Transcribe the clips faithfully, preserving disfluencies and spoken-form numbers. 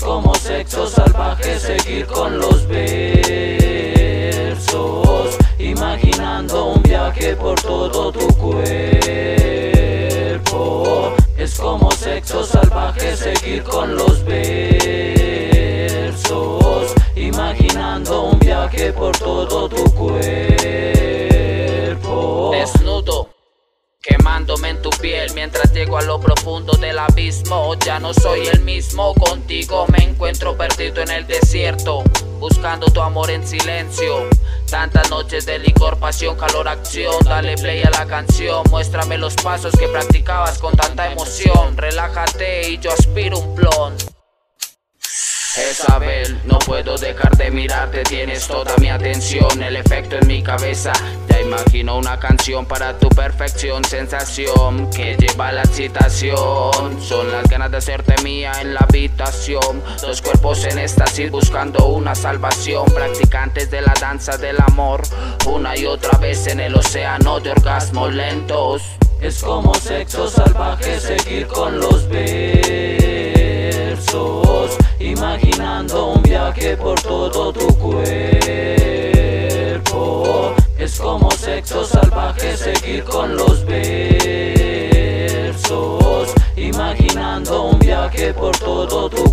como sexo salvaje seguir con los versos, imaginando un viaje por todo tu cuerpo. Es como sexo salvaje seguir con los versos, imaginando un viaje por todo tu cuerpo. Desnudo, quemándome en tu piel mientras llego a lo profundo del abismo. Ya no soy el mismo, contigo me encuentro perdido en el desierto, buscando tu amor en silencio. Tantas noches de licor, pasión, calor, acción. Dale play a la canción, muéstrame los pasos que practicabas con tanta emoción. Relájate y yo aspiro un blond. Isabel, no puedo dejar de mirarte, tienes toda mi atención. El efecto en mi cabeza, ya imagino una canción para tu perfección. Sensación que lleva a la excitación, son las ganas de hacerte mía en la habitación. Dos cuerpos en éxtasis buscando una salvación, practicantes de la danza del amor, una y otra vez en el océano de orgasmos lentos. Es como sexo salvaje seguir con los versos, imaginando un viaje por todo tu cuerpo. Es como sexo salvaje seguir con los versos, imaginando un viaje por todo tu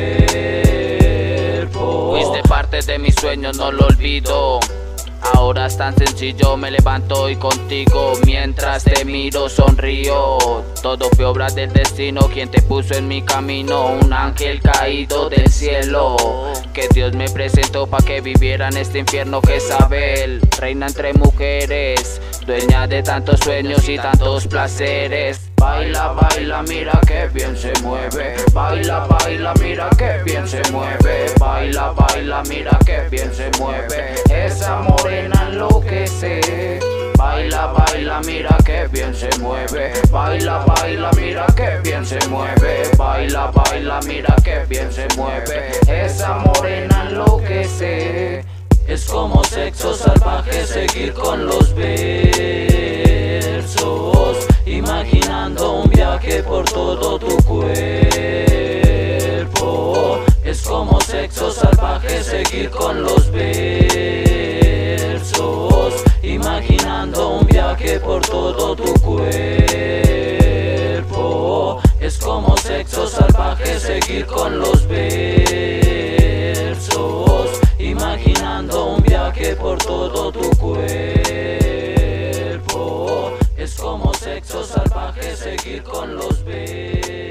cuerpo. Fuiste parte de mis sueños, no lo olvido. Ahora es tan sencillo, me levanto y contigo mientras te miro sonrío. Todo fue obra del destino, quien te puso en mi camino, un ángel caído del cielo que Dios me presentó pa' que viviera en este infierno que es Isabel, reina entre mujeres, dueña de tantos sueños y tantos placeres. Baila, baila, mira que bien se mueve. Baila, baila, mira que bien se mueve. Baila, baila, mira que bien se mueve. Esa morena enloquece. Baila, baila, mira que bien se mueve. Baila, baila, mira que bien se mueve. Baila, baila, mira que bien se mueve. Esa morena enloquece. Es como sexo salvaje seguir con los versos, imaginando un viaje por todo tu cuerpo. Es como sexo salvaje seguir con los versos, imaginando un viaje por todo tu cuerpo. Es como sexo salvaje seguir con los versos, imaginando un viaje por todo tu cuerpo. Es como sexo salvaje seguir con los versos.